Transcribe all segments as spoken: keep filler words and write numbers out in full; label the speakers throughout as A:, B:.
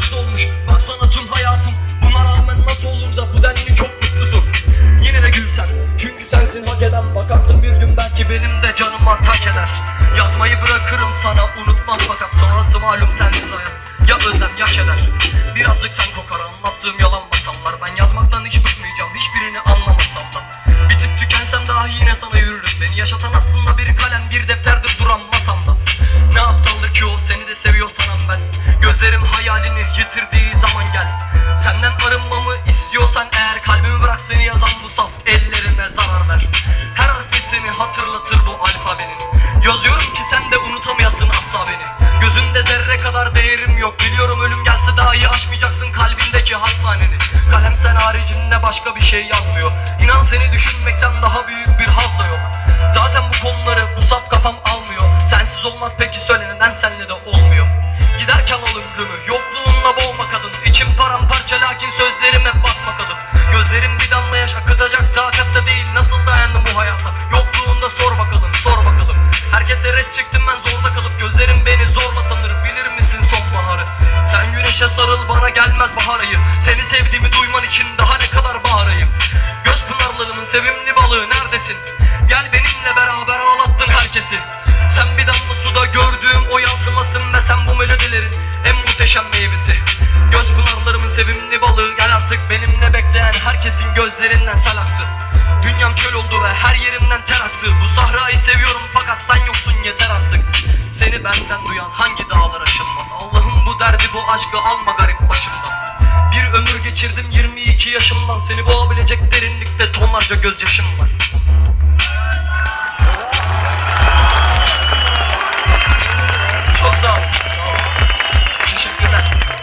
A: kısa olmuş. Baksana tüm hayatım, buna rağmen nasıl olur da bu denli çok mutlusun. Yine de gülsen, çünkü sensin hak eden. Bakarsın bir gün belki benim de canıma tak eder. Yazmayı bırakırım sana, unutmam fakat sonrası malum sensiz hayat. Ya özlem ya keder, birazcık sen kokar anlattığım yalan masallar. Ben yazmaktan hiç bıkmayacağım, hiçbirini anlamasam da. Bitip tükensem dahi yine sana yürürüm. Beni yaşatan aslında bir kalem, bir defterdir duran masamda. Ne aptaldır ki o, seni de seviyor sanam ben. Gözlerim hayalini yitirdiği zaman gel. Senden arınmamı istiyorsan eğer, kalbimi bırak, seni yazan bu saf ellerime zarar ver. Her harfi seni hatırlatır bu alfabenin. Yazıyorum ki sen de unutamayasın asla beni. Gözünde zerre kadar değerim yok. Biliyorum ölüm gelse dahi aşmayacaksın kalbindeki hastaneni. Kalem sen haricinde başka bir şey yazmıyor. İnan seni düşünmekten daha büyük bir haz da yok. Zaten bu konuları bu saf kafam almıyor. Sensiz olmaz peki söyle, neden senle de olmuyor? Giderken al ömrümü, yokluğunla boğma kadın. İçim paramparça lakin sözlerim hep basma kadın. Gözlerim bir damla yaş akıtacak takatta değil. Nasıl dayandım bu hayata? Yokluğunda sor bakalım, sor bakalım. Herkese res çektim ben zorda kalıp. Gözlerim beni zorla tanır, bilir misin sonbaharı? Sen güneşe sarıl, bana gelmez bahar ayı. Seni sevdiğimi duyman için daha ne kadar bağırayım? Göz pınarlarımın sevimli balığı neredesin? Gel benimle beraber ağlattın herkesi. Sen bir damla suda gördüğüm o yansımasın ve sen bu melodilerin en muhteşem meyvesi. Göz pınarlarımın sevimli balığı, gel artık benimle bekleyen herkesin gözlerinden sel aktı. Dünyam çöl oldu ve her yerimden ter aktı. Bu sahrayı seviyorum fakat sen yoksun, yeter artık. Seni benden duyan hangi dağlar aşılmaz? Allah'ım bu derdi, bu aşkı alma garip başımdan. Bir ömür geçirdim yirmi iki yaşımdan. Seni boğabilecek derinlikte tonlarca gözyaşım var. Çok sağ ol, sağ ol. Teşekkürler.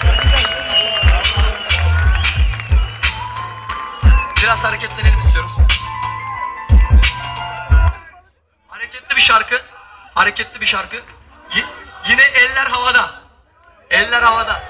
A: Biraz hareketlenelim istiyoruz. Hareketli bir şarkı. Hareketli bir şarkı. Y yine eller havada. Eller havada.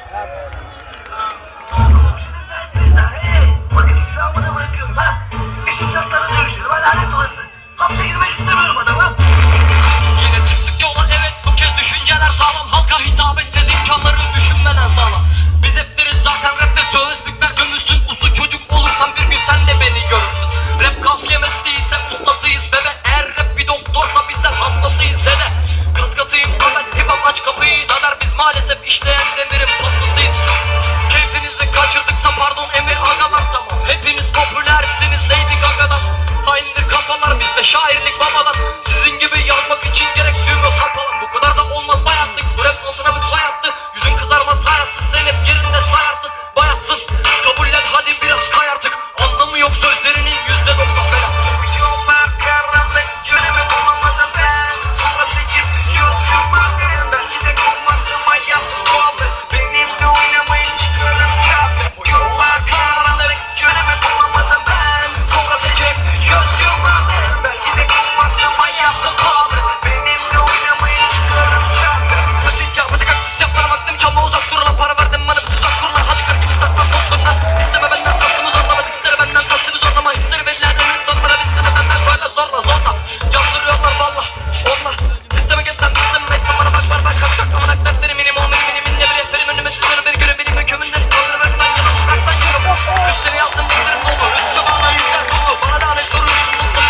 B: Sizin derdinizden. Hey, bakın İslam'ı bırakıyorum ha. İşin çarklarına dönüşelim. Lanet olası. Hapse girmek istemiyorum adamım.
A: Yine çıktık yola, evet bu kez düşünceler sağlam. Halka hitap edeceğiz, imkanları düşünmeden sağlam. Biz hep deriz zaten rapte sözlükler gömülsün. Usul çocuk olursan bir gün sen de beni görürsün. Rap kafye mesleğiyse ustasıyız bebe. Eğer rap bir doktorsa bizler hastasıyız dede. Kaskatıyım Ahmet, hip hop aç kapıyı dader. Biz maalesef işleyen demirin pastasıyız. Keyfinizi kaçırdıksa pardon emir agalar, tamam. Hepiniz popülersiniz Lady Gaga'dan. Haindir kafalar, bizde şairlik babadan. Sizin gibi yazmak için gerek düğme kapalan. Bu kadar da olmaz bayatlık, bu rap altına bir bayattı. Yüzün kızarmaz hayatsız, sen hep yerinde sayarsın. Bayatsın, kabullen hadi biraz kay artık. Anlamı yok sözlerinin yüzde doksan belat.
B: Bu yollar karanlık, yönümü bulamadım ben. Sonra seçip gözümü derim. Belki de kullandım hayatım doğalı. Benimle oynamayın çıkarım kaldı. Bu yollar karanlık, yönümü bulamadım ben. Sonra seçip gözümü derim. Belki de kullandım hayatım doğalı. Benimle oynamayın çıkarım kaldı.
A: Hadi ya hadi kaktüs yapmana baktım, çalma uzak dur lan. Para verdim bana bir tuzak kur lan. Hadi kır gibi saklan toplumdan. İsteme benden tatlımız anlama, istere benden tatlımız anlama. Hisleri verilen emin sonlara bitsene benden böyle zorla zorla. Yazdırıyorlar valla onla. Sisteme geçsem bitsin resmen bana bak var bak kalk kalk. Amanak dertleri minim o minim minim ne bir rehberim önüme sizlere bir göre benim hükümünden. Kaldırmaktan yana uzaktan yürüm. Üstleri yazdım dizlerim dolu. Üstüme bağlan yükler dolu. Bana da anet sorulmuşsun dostum.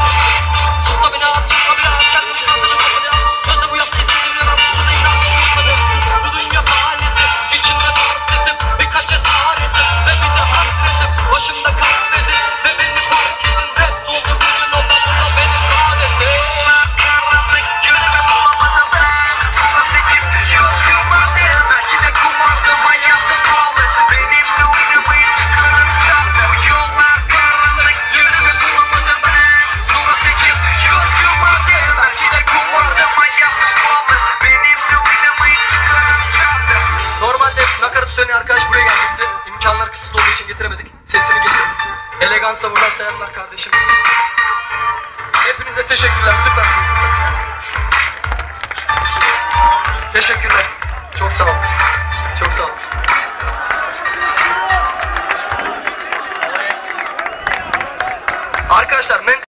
A: Sus da beni az çıkma biraz. Kendimi şansını kapıda. Sözde bu yapmayı seviyorum. Burada inan olmadı. Bu dünya bahanesi. İçinde doğru sesim. Birkaç cesaretim. Ve bir de hasretim. Başımda kahvedim. Ve beni fark edin. Rap doldu bugün o da burada benim saadetim.
B: Karanlık, yönümü bulamadım ben. Sonra seçip gözümü derim. Belki de kullandım hayatım doğalı. Benimle oynamayın çıkarım kaldı. Bu yollar karanlık, yönümü bulamadım ben. Sonra seçip gözümü derim. Belki de kullandım hayatım doğalı. Benimle oynamayın çıkarım kaldı.
A: Normalde nakarat söyleyen arkadaş buraya gelecekti. İmkanlar kısıtlı olduğu için getiremedik. Sesini getirdik. Elegansa buradan selamlar kardeşim. Hepinize teşekkürler, süpersiniz. Teşekkürler. Çok sağ olun. Çok sağ olun. Arkadaşlar men